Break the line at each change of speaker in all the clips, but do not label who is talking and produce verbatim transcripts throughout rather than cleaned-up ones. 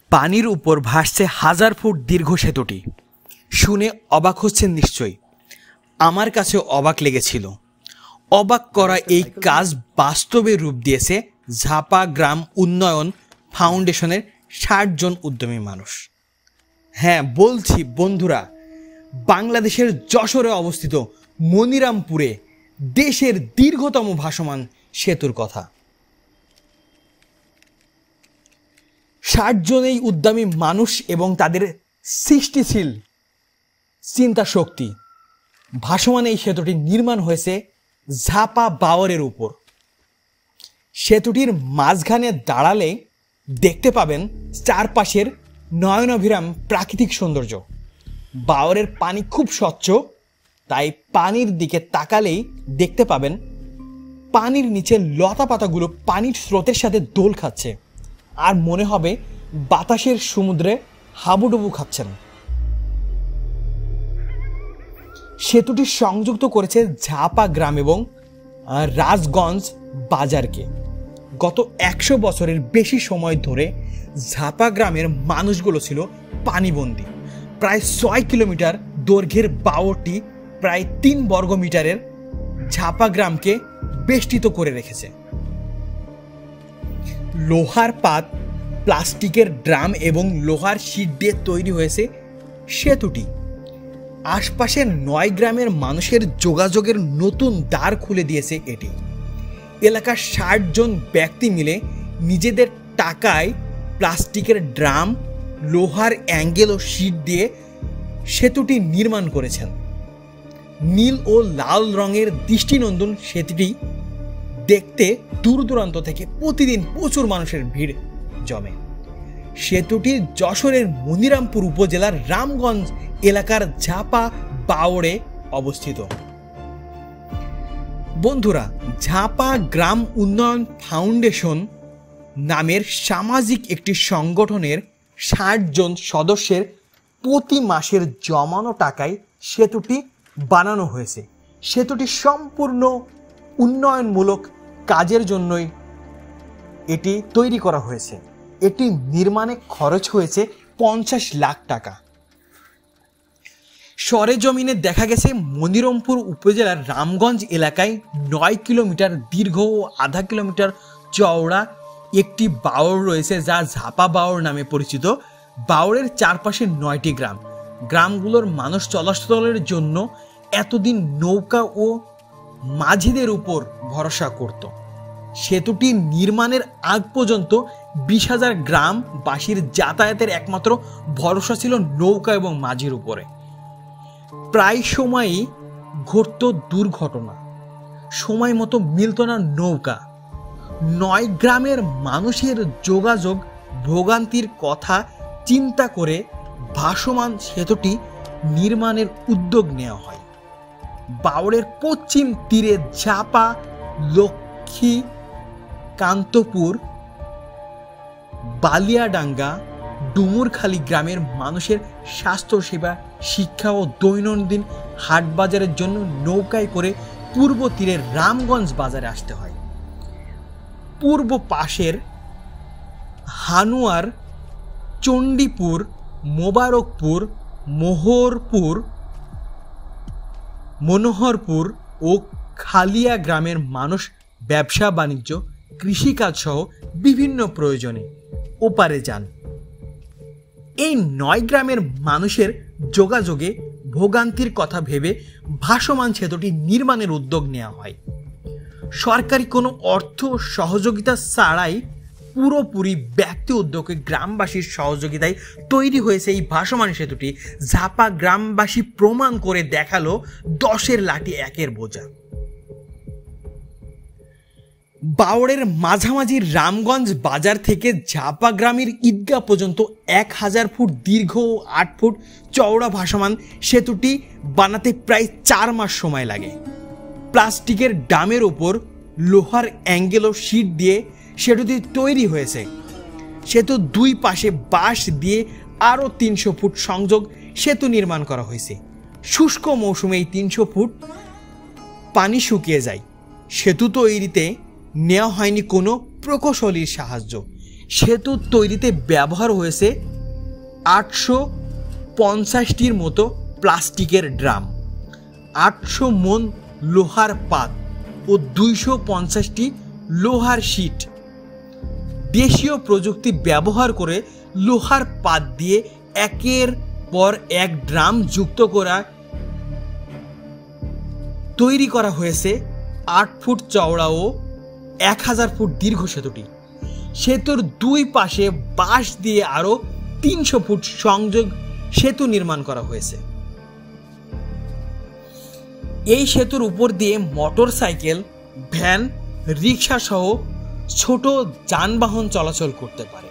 পানির উপর ভাসছে হাজার ফুট দীর্ঘ সেতুটি। শুনে অবাক হচ্ছেন নিশ্চয়ই, আমার কাছেও অবাক লেগেছিল। অবাক করা এই কাজ বাস্তবে রূপ দিয়েছে ঝাপা গ্রাম উন্নয়ন ফাউন্ডেশনের ষাট জন উদ্যমী মানুষ। হ্যাঁ বলছি বন্ধুরা, বাংলাদেশের যশোরে অবস্থিত মনিরামপুরে দেশের দীর্ঘতম ভাসমান সেতুর কথা। ষাট জন এই উদ্যমী মানুষ এবং তাদের সৃষ্টিশীল চিন্তা শক্তি ভাসমান এই সেতুটি নির্মাণ হয়েছে ঝাপা বাওরের উপর। সেতুটির মাঝখানে দাঁড়ালে দেখতে পাবেন চারপাশের নয়নাভিরাম প্রাকৃতিক সৌন্দর্য। বাওরের পানি খুব স্বচ্ছ, তাই পানির দিকে তাকালেই দেখতে পাবেন পানির নিচে লতা পাতাগুলো পানির স্রোতের সাথে দোল খাচ্ছে, আর মনে হবে বাতাসের সমুদ্রে হাবুডুবু খাচ্ছেন। সেতুটি সংযুক্ত করেছে ঝাপা গ্রাম এবং রাজগঞ্জ বাজারকে। গত একশো বছরের বেশি সময় ধরে ঝাপা গ্রামের মানুষগুলো ছিল পানিবন্দী। প্রায় ছয় কিলোমিটার দৈর্ঘ্যের বাওরটি প্রায় তিন বর্গ মিটারের ঝাপা গ্রামকে বেষ্টিত করে রেখেছে। লোহার পাত, প্লাস্টিকের ড্রাম এবং লোহার শিট দিয়ে তৈরি হয়েছে সেতুটি। আশপাশের নয় গ্রামের মানুষের যোগাযোগের নতুন দ্বার খুলে দিয়েছে এটি। এলাকার ষাট জন ব্যক্তি মিলে নিজেদের টাকায় প্লাস্টিকের ড্রাম, লোহার অ্যাঙ্গেল ও শিট দিয়ে সেতুটি নির্মাণ করেছেন। নীল ও লাল রঙের দৃষ্টিনন্দন সেতুটি দেখতে দূর দূরান্ত থেকে প্রতিদিন প্রচুর মানুষের ভিড় জমে। সেতুটি যশোরের মনিরামপুর উপজেলার রামগঞ্জ এলাকার ঝাপা বাওরে অবস্থিত। বন্ধুরা, ঝাপা গ্রাম উন্নয়ন ফাউন্ডেশন নামের সামাজিক একটি সংগঠনের ষাট জন সদস্যের প্রতি মাসের জমানো টাকায় সেতুটি বানানো হয়েছে। সেতুটি সম্পূর্ণ উন্নয়নমূলক কাজের জন্যই এটি তৈরি করা হয়েছে। এটি নির্মাণে খরচ হয়েছে পঞ্চাশ লাখ টাকা। সরেজমিনে দেখা গেছে মনিরামপুর উপজেলার রামগঞ্জ এলাকায় নয় কিলোমিটার দীর্ঘ ও আধা কিলোমিটার চওড়া একটি বাওর রয়েছে, যা ঝাপা বাওর নামে পরিচিত। বাওরের চারপাশে নয়টি গ্রাম। গ্রামগুলোর মানুষ চলাচলের জন্য এতদিন নৌকা ও মাঝিদের উপর ভরসা করত। সেতুটি নির্মাণের আগ পর্যন্ত বিশ হাজার গ্রামবাসীর যাতায়াতের একমাত্র ভরসা ছিল নৌকা এবং মাঝির উপরে। প্রায় সময়ই ঘটত দুর্ঘটনা, সময় মতো মিলত না নৌকা। নয় গ্রামের মানুষের যোগাযোগ ভোগান্তির কথা চিন্তা করে ভাসমান সেতুটি নির্মাণের উদ্যোগ নেওয়া হয়। বাওরের পশ্চিম তীরে ঝাপা, লক্ষ্মী কান্তপুর, বালিয়াডাঙ্গা, ডুমুরখালী গ্রামের মানুষের স্বাস্থ্যসেবা, শিক্ষা ও দৈনন্দিন হাটবাজারের জন্য নৌকায় করে পূর্ব তীরের রামগঞ্জ বাজারে আসতে হয়। পূর্ব পাশের হানুয়ার, চণ্ডীপুর, মোবারকপুর, মোহরপুর, মনোহরপুর ও খালিয়া গ্রামের মানুষ ব্যবসা বাণিজ্য, কৃষিকাজ সহ বিভিন্ন প্রয়োজনে ওপারে যান। এই নয় গ্রামের মানুষের যোগাযোগে ভোগান্তির কথা ভেবে ভাসমান সেতুটি নির্মাণের উদ্যোগ নেওয়া হয়। সরকারি কোনো অর্থ সহযোগিতা ছাড়াই পুরোপুরি ব্যক্তি উদ্যোগে গ্রামবাসীর সহযোগিতায় তৈরি হয়েছে এই ভাসমান সেতুটি। ঝাপা গ্রামবাসী প্রমাণ করে দেখালো দশের লাঠি একের বোঝা। বাওরের মাঝামাঝি রামগঞ্জ বাজার থেকে ঝাপা গ্রামের ঈদগাহ পর্যন্ত এক হাজার ফুট দীর্ঘ ও আট ফুট চওড়া ভাসমান সেতুটি বানাতে প্রায় চার মাস সময় লাগে। প্লাস্টিকের ডামের ওপর লোহার অ্যাঙ্গেল ও শিট দিয়ে সেতুটি তৈরি হয়েছে। সেতু দুই পাশে বাঁশ দিয়ে আরও তিনশো ফুট সংযোগ সেতু নির্মাণ করা হয়েছে। শুষ্ক মৌসুমে এই তিনশো ফুট পানি শুকিয়ে যায়। সেতু তৈরিতে নেওয়া হয়নি কোনো প্রকৌশলীর সাহায্য। সেতু তৈরিতে ব্যবহার হয়েছে আটশো পঞ্চাশটির মতো প্লাস্টিকের ড্রাম, আটশো মন লোহার পাত ও দুইশো পঞ্চাশটি লোহার শিট। দেশীয় প্রযুক্তি ব্যবহার করে লোহার পাত দিয়ে একের পর এক ড্রাম যুক্ত করা তৈরি করা হয়েছে আট ফুট চওড়া ও এক হাজার ফুট দীর্ঘ সেতুটি। সেতুর দুই পাশে বাঁশ দিয়ে আরও তিনশো ফুট সংযোগ সেতু নির্মাণ করা হয়েছে। এই সেতুর উপর দিয়ে মোটর সাইকেল, ভ্যান, রিক্সা সহ ছোট যানবাহন চলাচল করতে পারে।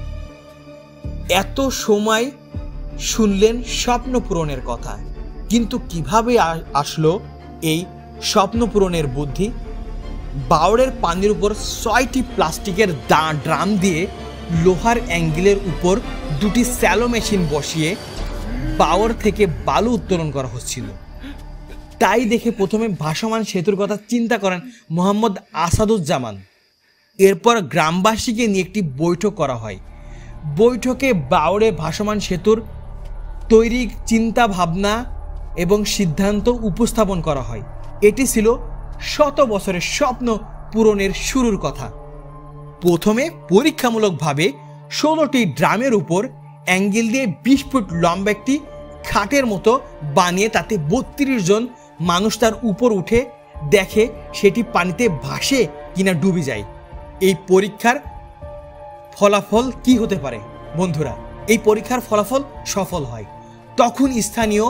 এত সময় শুনলেন স্বপ্ন পূরণের কথা, কিন্তু কিভাবে আসলো এই স্বপ্ন পূরণের বুদ্ধি? বাওড়ের পানির উপর ছয়টি প্লাস্টিকের ড্রাম দিয়ে লোহার অ্যাঙ্গেলের উপর দুটি স্যালো মেশিন বসিয়ে বাওড় থেকে বালু উত্তোলন করা হচ্ছিল। তাই দেখে প্রথমে ভাসমান সেতুর কথা চিন্তা করেন মোহাম্মদ আসাদুজ্জামান। এরপর গ্রামবাসীকে নিয়ে একটি বৈঠক করা হয়। বৈঠকে বাওড়ে ভাসমান সেতুর তৈরি চিন্তা ভাবনা এবং সিদ্ধান্ত উপস্থাপন করা হয়। এটি ছিল শত বছরের স্বপ্ন পূরণের শুরুর কথা। প্রথমে পরীক্ষামূলকভাবে ষোলোটি ড্রামের উপর অ্যাঙ্গেল দিয়ে বিশ ফুট লম্বা একটি খাটের মতো বানিয়ে তাতে বত্রিশ জন মানুষ তার উপর উঠে দেখে সেটি পানিতে ভাসে কিনা ডুবে যায়। এই পরীক্ষার ফলাফল কি হতে পারে বন্ধুরা? এই পরীক্ষার ফলাফল সফল হয়। তখন স্থানীয়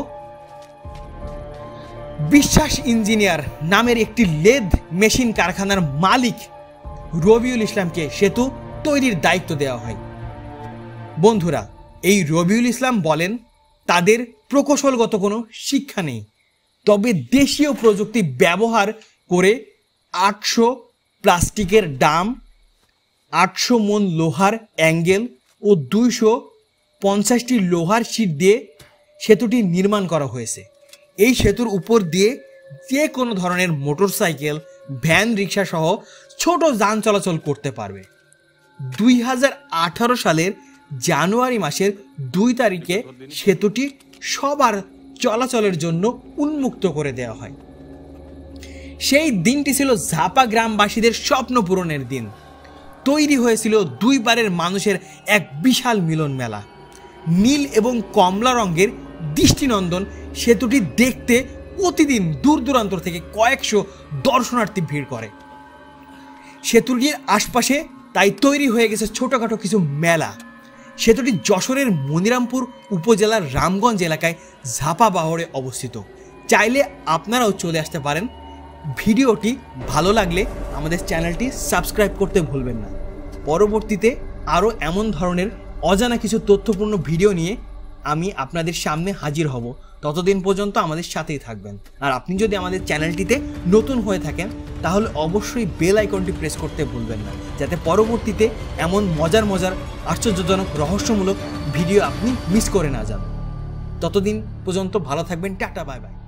বিশ্বাস ইঞ্জিনিয়ার নামের একটি লেদ মেশিন কারখানার মালিক রবিউল ইসলামকে সেতু তৈরির দায়িত্ব দেওয়া হয়। বন্ধুরা, এই রবিউল ইসলাম বলেন তাদের প্রকৌশলগত কোনো শিক্ষা নেই, তবে দেশীয় প্রযুক্তি ব্যবহার করে আটশো প্লাস্টিকের ড্রাম, আটশো মন লোহার অ্যাঙ্গেল ও দুইশো পঞ্চাশটি লোহার শিট দিয়ে সেতুটি নির্মাণ করা হয়েছে। এই সেতুর উপর দিয়ে যে কোনো ধরনের মোটরসাইকেল, ভ্যান, রিক্সা সহ ছোট যান চলাচল করতে পারবে। দুই হাজার আঠারো সালের জানুয়ারি মাসের দুই তারিখে সেতুটি সবার চলাচলের জন্য উন্মুক্ত করে দেওয়া হয়। সেই দিনটি ছিল ঝাপা গ্রামবাসীদের স্বপ্ন পূরণের দিন। তৈরি হয়েছিল দুই পারের মানুষের এক বিশাল মিলন মেলা। নীল এবং কমলা রঙের দৃষ্টিনন্দন সেতুটি দেখতে প্রতিদিন দূর দূরান্ত থেকে কয়েকশো দর্শনার্থী ভিড় করে। সেতুটির আশপাশে তাই তৈরি হয়ে গেছে ছোটোখাটো কিছু মেলা। সেতুটি যশোরের মনিরামপুর উপজেলার রামগঞ্জ এলাকায় ঝাপা বাওড়ে অবস্থিত। চাইলে আপনারাও চলে আসতে পারেন। ভিডিওটি ভালো লাগলে আমাদের চ্যানেলটি সাবস্ক্রাইব করতে ভুলবেন না। পরবর্তীতে আরও এমন ধরনের অজানা কিছু তথ্যপূর্ণ ভিডিও নিয়ে আমি আপনাদের সামনে হাজির হব। ততদিন পর্যন্ত আমাদের সাথেই থাকবেন। আর আপনি যদি আমাদের চ্যানেলটিতে নতুন হয়ে থাকেন তাহলে অবশ্যই বেল আইকনটি প্রেস করতে ভুলবেন না, যাতে পরবর্তীতে এমন মজার মজার আশ্চর্যজনক রহস্যমূলক ভিডিও আপনি মিস করে না যান। ততদিন পর্যন্ত ভালো থাকবেন। Tata, bye by.